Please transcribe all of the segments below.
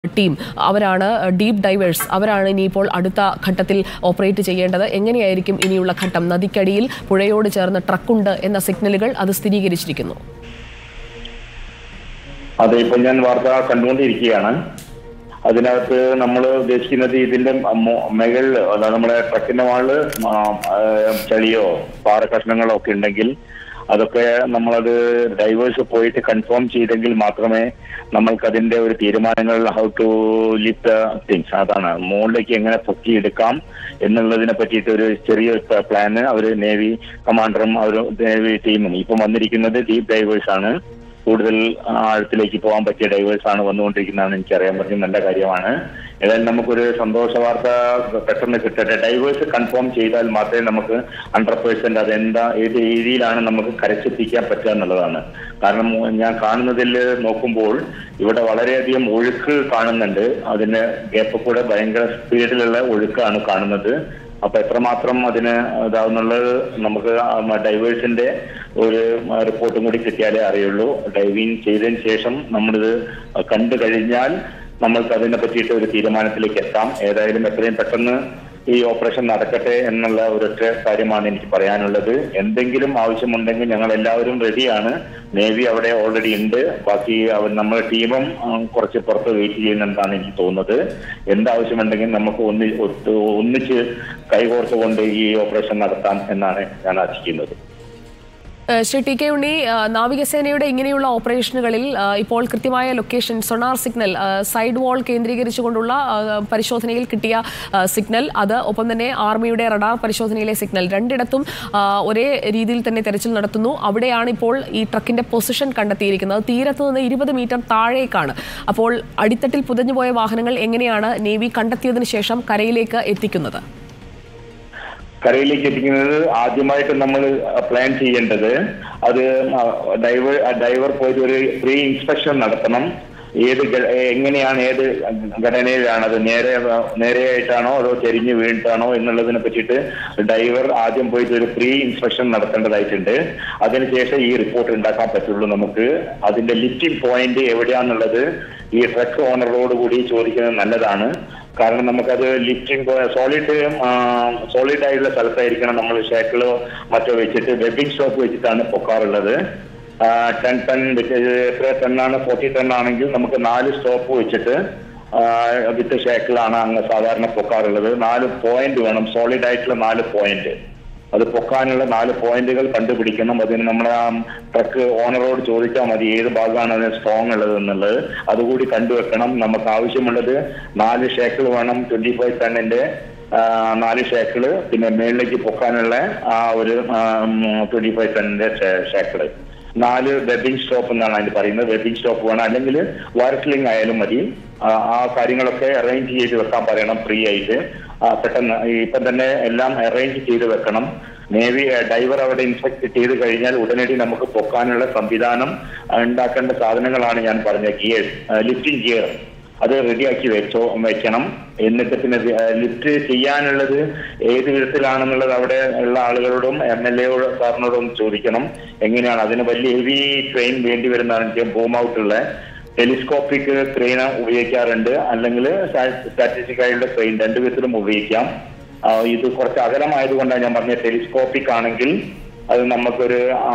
Team അവരാണ് deep diverse അവരാണ് ഇനിയിപ്പോൾ അടുത്ത ഘട്ടത്തിൽ ഓപ്പറേറ്റ് ചെയ്യേണ്ടത്. എങ്ങനെയായിരിക്കും ഇനിയുള്ള ഘട്ടം? നദിക്കടിയിൽ പുഴയോട് ചേർന്ന് ട്രക്കുണ്ട് എന്ന സിഗ്നലുകൾ അത് സ്ഥിരീകരിച്ചിരിക്കുന്നു. അതെ, ഇപ്പൊ ഞാൻ വാർത്ത കണ്ടുകൊണ്ടിരിക്കുകയാണ്. അതിനകത്ത് നമ്മൾ ഉദ്ദേശിക്കുന്നത് ഇതിന്റെ മുകളിൽ നമ്മുടെ ട്രക്കിന്റെ മുകളിൽ ചളിയോ പാറക്കഷ്ണങ്ങളോ ഒക്കെ ഉണ്ടെങ്കിൽ അതൊക്കെ നമ്മളത് ഡൈവേഴ്സ് പോയിട്ട് കൺഫേം ചെയ്തെങ്കിൽ മാത്രമേ നമ്മൾക്കതിന്റെ ഒരു തീരുമാനങ്ങൾ ഹൗ ടു ലിഫ്റ്റ് തിങ്സ്, അതാണ് മുകളിലേക്ക് എങ്ങനെ പൊക്കിയെടുക്കാം എന്നുള്ളതിനെ പറ്റിയിട്ട് ഒരു ചെറിയ പ്ലാന് അവർ നേവി കമാൻഡറും അവർ നേവി ടീമും ഇപ്പം വന്നിരിക്കുന്നത് ഡീപ് ഡൈവേഴ്സ് ആണ്. കൂടുതൽ ആഴത്തിലേക്ക് പോകാൻ പറ്റിയ ഡൈവേഴ്സ് ആണ് വന്നുകൊണ്ടിരിക്കുന്നതാണ് എനിക്കറിയാൻ പറ്റിയ നല്ല കാര്യമാണ്. ഏതായാലും നമുക്കൊരു സന്തോഷ വാർത്ത പെട്ടെന്ന് കിട്ടട്ടെ. ഡൈവേഴ്സ് കൺഫേം ചെയ്താൽ മാത്രമേ നമുക്ക് 100% അതെന്താ ഏത് രീതിയിലാണ് നമുക്ക് കരച്ചെത്തിക്കാൻ പറ്റുക എന്നുള്ളതാണ്. കാരണം ഞാൻ കാണുന്നതിൽ നോക്കുമ്പോൾ ഇവിടെ വളരെയധികം ഒഴുക്ക് കാണുന്നുണ്ട്. അതിന് ഗ്യാപ്പ് കൂടെ ഭയങ്കര സ്പീഡിലുള്ള ഒഴുക്കാണ് കാണുന്നത്. അപ്പൊ എത്രമാത്രം അതിന് ഇതാവുന്നുള്ളത് നമുക്ക് ഡൈവേഴ്സിന്റെ ഒരു റിപ്പോർട്ടും കൂടി കിട്ടിയാലേ അറിയുള്ളൂ. ഡൈവിങ് ചെയ്തതിന് ശേഷം നമ്മളിത് കണ്ടു കഴിഞ്ഞാൽ നമ്മൾക്ക് അതിനെ പറ്റിയിട്ട് ഒരു തീരുമാനത്തിലേക്ക് എത്താം. ഏതായാലും എത്രയും പെട്ടെന്ന് ഈ ഓപ്പറേഷൻ നടക്കട്ടെ എന്നുള്ള ഒരൊറ്റ കാര്യമാണ് എനിക്ക് പറയാനുള്ളത്. എന്തെങ്കിലും ആവശ്യമുണ്ടെങ്കിൽ ഞങ്ങൾ എല്ലാവരും റെഡിയാണ്. നേവി അവിടെ ഓൾറെഡി ഉണ്ട്. ബാക്കി നമ്മുടെ ടീമും കുറച്ച് പുറത്ത് വെയിറ്റ് ചെയ്യുന്നുണ്ടെന്നാണ് എനിക്ക് തോന്നുന്നത്. എന്താവശ്യമുണ്ടെങ്കിൽ നമുക്ക് ഒന്നിച്ച് കൈകോർത്തുകൊണ്ട് ഈ ഓപ്പറേഷൻ നടത്താം എന്നാണ് ഞാൻ ആശിക്കുന്നത്. ശ്രീ ടി കെ ഉണ്ണി, നാവികസേനയുടെ ഇങ്ങനെയുള്ള ഓപ്പറേഷനുകളിൽ ഇപ്പോൾ കൃത്യമായ location, sonar signal, side wall കേന്ദ്രീകരിച്ചുകൊണ്ടുള്ള പരിശോധനയിൽ കിട്ടിയ സിഗ്നൽ, അത് ഒപ്പം തന്നെ ആർമിയുടെ റഡാർ പരിശോധനയിലെ സിഗ്നൽ, രണ്ടിടത്തും ഒരേ രീതിയിൽ തന്നെ തെരച്ചിൽ നടത്തുന്നു. അവിടെയാണ് ഇപ്പോൾ ഈ ട്രക്കിന്റെ പൊസിഷൻ കണ്ടെത്തിയിരിക്കുന്നത്. തീരത്ത് നിന്ന് 20 മീറ്റർ താഴേക്കാണ്. അപ്പോൾ അടിത്തട്ടിൽ പുതഞ്ഞുപോയ വാഹനങ്ങൾ എങ്ങനെയാണ് നേവി കണ്ടെത്തിയതിനു ശേഷം കരയിലേക്ക് എത്തിക്കുന്നത്? കരയിലേക്ക് എത്തിക്കുന്നത് ആദ്യമായിട്ട് നമ്മൾ പ്ലാൻ ചെയ്യേണ്ടത് അത് ഡൈവർ പോയിട്ട് ഒരു പ്രീ ഇൻസ്പെക്ഷൻ നടത്തണം. എങ്ങനെയാണ്, ഏത് ഘടനയിലാണ്, അത് നേരെയായിട്ടാണോ അതോ ചെരിഞ്ഞ് വീണിട്ടാണോ എന്നുള്ളതിനെ പറ്റിയിട്ട് ഡൈവർ ആദ്യം പോയിട്ട് ഒരു പ്രീ ഇൻസ്പെക്ഷൻ നടത്തേണ്ടതായിട്ടുണ്ട്. അതിനുശേഷം ഈ റിപ്പോർട്ട് ഉണ്ടാക്കാൻ പറ്റുള്ളൂ നമുക്ക്. അതിന്റെ ലിഫ്റ്റിംഗ് പോയിന്റ് എവിടെയാണെന്നുള്ളത് ഈ ട്രക്ക് ഓണറോട് കൂടി ചോദിക്കുന്നത് നല്ലതാണ്. കാരണം നമുക്കത് ലിഫ്റ്റിംഗ് സോളിഡ് ആയിട്ടുള്ള സ്ഥലത്തായിരിക്കണം നമ്മൾ ഷേക്കിളോ മറ്റോ വെച്ചിട്ട് വെബിംഗ് സ്റ്റോപ്പ് വെച്ചിട്ടാണ് പൊക്കാറുള്ളത്. 10 ടൺ എത്ര ടണ്ണാണ്, 40 ടൺ ആണെങ്കിൽ നമുക്ക് 4 സ്റ്റോപ്പ് വെച്ചിട്ട് വിത്ത് ഷേക്കിളാണ് അങ്ങ് സാധാരണ പൊക്കാറുള്ളത്. 4 പോയിന്റ് വേണം, സോളിഡ് ആയിട്ടുള്ള 4 പോയിന്റ്. അത് പൊക്കാനുള്ള 4 പോയിന്റുകൾ കണ്ടുപിടിക്കണം. അതിന് നമ്മുടെ ട്രക്ക് ഓണറോട് ചോദിച്ചാൽ മതി ഏത് ഭാഗമാണ് അതിന് സ്ട്രോങ് ഉള്ളത് എന്നുള്ളത്. അതുകൂടി കണ്ടുവെക്കണം. നമുക്ക് ആവശ്യമുള്ളത് 4 ഷേക്കിൾ വേണം. 25 ടണ്ണിന്റെ 4 ഷേക്കിള്, പിന്നെ മേളിലേക്ക് പൊക്കാനുള്ള ഒരു 25 ടണ്ണിന്റെ ഷേക്കിള്, 4 വെബിംഗ് സ്റ്റോപ്പ് എന്നാണ് അതിന് പറയുന്നത്. വെബിംഗ് സ്റ്റോപ്പ് വേണം, അല്ലെങ്കിൽ വാർസ്ലിംഗ് ആയാലും മതി. ആ കാര്യങ്ങളൊക്കെ അറേഞ്ച് ചെയ്ത് വെക്കാൻ പറയണം ഫ്രീ ആയിട്ട്. പെട്ടെന്ന് ഇപ്പം തന്നെ എല്ലാം അറേഞ്ച് ചെയ്ത് വെക്കണം. നേവി ഡൈവർ അവിടെ ഇൻസ്പെക്ട് ചെയ്ത് കഴിഞ്ഞാൽ ഉടനടി നമുക്ക് പൊക്കാനുള്ള സംവിധാനം ഉണ്ടാക്കേണ്ട സാധനങ്ങളാണ് ഞാൻ പറഞ്ഞ ഗിയർ, ലിഫ്റ്റിംഗ് ഗിയർ, അത് റെഡിയാക്കി വെക്കണം. എന്നിട്ട് പിന്നെ ലിഫ്റ്റ് ചെയ്യാനുള്ളത് ഏത് വിധത്തിലാണെന്നുള്ളത് അവിടെ ഉള്ള ആളുകളോടും MLA സാറിനോടും ചോദിക്കണം. എങ്ങനെയാണ് അതിന് വലിയ ഹെവി ട്രെയിൻ വേണ്ടി വരുന്നതാണ് ബൂം ഔട്ടുള്ള ടെലിസ്കോപ്പിക് ക്രെയിൻ ഉപയോഗിക്കാറുണ്ട്, അല്ലെങ്കിൽ സ്റ്റാറ്റിസ്റ്റിക് ആയിട്ടുള്ള ക്രെയിൻ, 2 വിധത്തിലും ഉപയോഗിക്കാം. ഇത് കുറച്ച് അകലമായതുകൊണ്ടാണ് ഞാൻ പറഞ്ഞത്. ടെലിസ്കോപ്പിക് ആണെങ്കിൽ അത് നമുക്കൊരു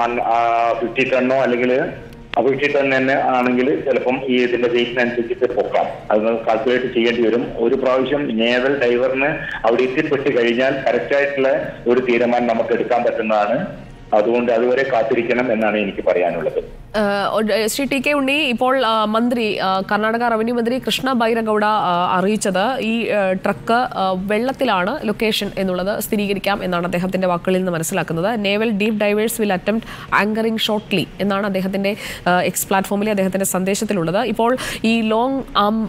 50 ടണ്ണോ അല്ലെങ്കിൽ 50 ടൺ തന്നെ ആണെങ്കിൽ ചിലപ്പം ഈ ഇതിന്റെ വെയിറ്റിനനുസരിച്ചിട്ട് പൊക്കാം. അത് കാൽക്കുലേറ്റ് ചെയ്യേണ്ടി വരും. ഒരു പ്രാവശ്യം നേവൽ ഡൈവറിന് അവിടെ എത്തിപ്പെട്ട് കഴിഞ്ഞാൽ കറക്റ്റായിട്ടുള്ള ഒരു തീരുമാനം നമുക്ക് എടുക്കാൻ പറ്റുന്നതാണ്. അതുകൊണ്ട് അതുവരെ കാത്തിരിക്കണം എന്നാണ് എനിക്ക് പറയാനുള്ളത്. ശ്രീ ടി കെ ഉണ്ണി, ഇപ്പോൾ മന്ത്രി, കർണാടക റവന്യൂ മന്ത്രി കൃഷ്ണ ബൈരഗൌഡ അറിയിച്ചത് ഈ ട്രക്ക് വെള്ളത്തിലാണ് ലൊക്കേഷൻ എന്നുള്ളത് സ്ഥിരീകരിക്കാം എന്നാണ് അദ്ദേഹത്തിന്റെ വാക്കുകളിൽ നിന്ന് മനസ്സിലാക്കുന്നത്. Naval deep divers will attempt anchoring shortly എന്നാണ് അദ്ദേഹത്തിന്റെ എക്സ് പ്ലാറ്റ്ഫോമിലെ അദ്ദേഹത്തിന്റെ സന്ദേശത്തിലുള്ളത്. ഇപ്പോൾ ഈ ലോങ്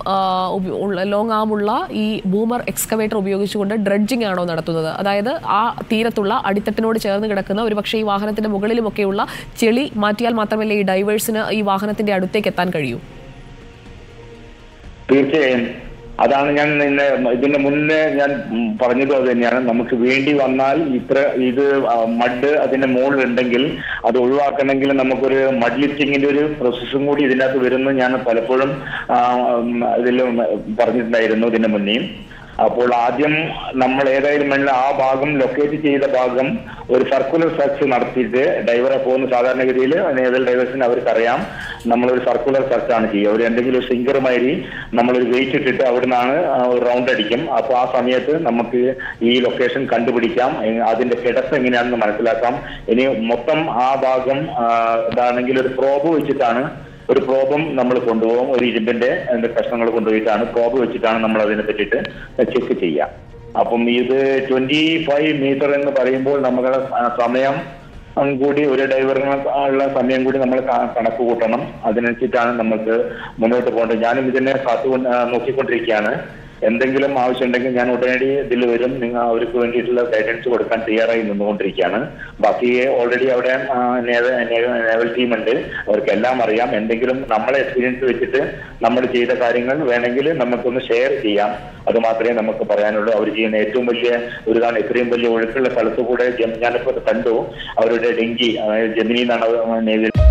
ആം ഉള്ള ഈ ബൂമർ എക്സ്കവേറ്റർ ഉപയോഗിച്ചുകൊണ്ട് ഡ്രഡ്ജിംഗ് ആണോ നടത്തുന്നത്? അതായത് ആ തീരത്തുള്ള അടിത്തട്ടിനോട് ചേർന്ന് കിടക്കുന്ന ഒരുപക്ഷെ ഈ വാഹനത്തിന്റെ മുകളിലുമൊക്കെയുള്ള ചെളി മാറ്റിയാൽ മാത്രമല്ലേ ഈ ഡൈവേഴ്സിന് ഈ വാഹനത്തിന്റെ അടുത്തേക്ക് എത്താൻ കഴിയൂ? തീർച്ചയായും അതാണ് ഞാൻ ഇതിന്റെ മുന്നേ ഞാൻ പറഞ്ഞതും അത് തന്നെയാണ്. നമുക്ക് വേണ്ടി വന്നാൽ ഇത് മഡ് അതിന്റെ മുകളിൽ ഉണ്ടെങ്കിൽ അത് ഒഴിവാക്കണമെങ്കിൽ നമുക്കൊരു മഡ് ലിഫ്റ്റിങ്ങിന്റെ ഒരു പ്രോസസ്സും കൂടി ഇതിനകത്ത് വരുന്നു ഞാൻ പലപ്പോഴും ഇതിൽ പറഞ്ഞിട്ടുണ്ടായിരുന്നു ഇതിന്റെ മുന്നേയും. അപ്പോൾ ആദ്യം നമ്മൾ ഏതായാലും വേണ്ട ആ ഭാഗം ലൊക്കേറ്റ് ചെയ്ത ഭാഗം ഒരു സർക്കുലർ സെർച്ച് നടത്തിയിട്ട് ഡൈവറെ പോകുന്ന സാധാരണഗതിയിൽ നേവൽ ഡൈവേഴ്സിന് അവർക്കറിയാം നമ്മളൊരു സർക്കുലർ സെർച്ചാണ് ചെയ്യുക. ഒരു എന്തെങ്കിലും ഒരു സിംഗറുമാതിരി നമ്മളൊരു വെയിറ്റ് ഇട്ടിട്ട് അവിടെ നിന്നാണ് ഒരു റൗണ്ട് അടിക്കും. അപ്പോൾ ആ സമയത്ത് നമുക്ക് ഈ ലൊക്കേഷൻ കണ്ടുപിടിക്കാം, അതിന്റെ കിടപ്പ് എങ്ങനെയാണെന്ന് മനസ്സിലാക്കാം. ഇനി മൊത്തം ആ ഭാഗം ഇതാണെങ്കിൽ ഒരു പ്രോബ് വെച്ചിട്ടാണ് ഒരു പ്രോബും നമ്മൾ കൊണ്ടുപോകും. ഒരു ഇരുമ്പിന്റെ കഷ്ണങ്ങൾ കൊണ്ടുപോയിട്ടാണ് പ്രോബ് വെച്ചിട്ടാണ് നമ്മൾ അതിനെ പറ്റിയിട്ട് ചെക്ക് ചെയ്യുക. അപ്പം ഇത് 25 മീറ്റർ എന്ന് പറയുമ്പോൾ നമ്മുടെ സമയം കൂടി ഒരു ഡൈവറിനുള്ള സമയം കൂടി നമ്മൾ കണക്ക് കൂട്ടണം. അതിനനുസരിച്ചാണ് നമുക്ക് മുന്നോട്ട് പോകേണ്ടത്. ഞാനും ഇതിനെ നോക്കിക്കൊണ്ടിരിക്കുകയാണ്. എന്തെങ്കിലും ആവശ്യമുണ്ടെങ്കിൽ ഞാൻ ഉടനടി ഇതിൽ വരും. നിങ്ങൾ അവർക്ക് വേണ്ടിയിട്ടുള്ള ഗൈഡൻസ് കൊടുക്കാൻ തയ്യാറായി നിന്നുകൊണ്ടിരിക്കുകയാണ്. ബാക്കി ഓൾറെഡി അവിടെ നേവൽ ടീം ഉണ്ട്, അവർക്ക് എല്ലാം അറിയാം. എന്തെങ്കിലും നമ്മളെ എക്സ്പീരിയൻസ് വെച്ചിട്ട് നമ്മൾ ചെയ്ത കാര്യങ്ങൾ വേണമെങ്കിൽ നമുക്കൊന്ന് ഷെയർ ചെയ്യാം. അത് മാത്രമേ നമുക്ക് പറയാനുള്ളൂ. അവർ ചെയ്യുന്ന ഏറ്റവും വലിയ ഒരു ഇതാണ്. ഇത്രയും വലിയ ഒഴുക്കുള്ള സ്ഥലത്ത് കൂടെ ഞാനിപ്പോൾ കണ്ടു അവരുടെ ഡെങ്കി, ജെമിനി എന്നാണ് നേവൽ